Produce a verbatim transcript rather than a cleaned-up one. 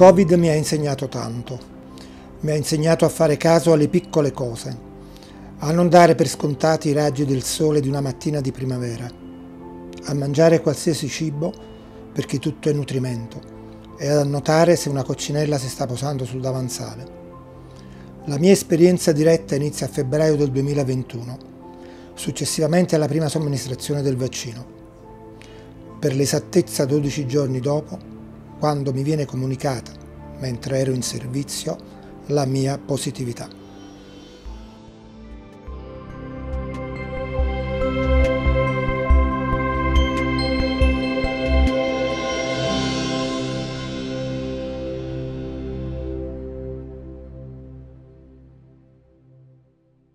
Covid mi ha insegnato tanto. Mi ha insegnato a fare caso alle piccole cose, a non dare per scontati i raggi del sole di una mattina di primavera, a mangiare qualsiasi cibo perché tutto è nutrimento e ad annotare se una coccinella si sta posando sul davanzale. La mia esperienza diretta inizia a febbraio del duemilaventuno, successivamente alla prima somministrazione del vaccino. Per l'esattezza dodici giorni dopo, quando mi viene comunicata, mentre ero in servizio, la mia positività.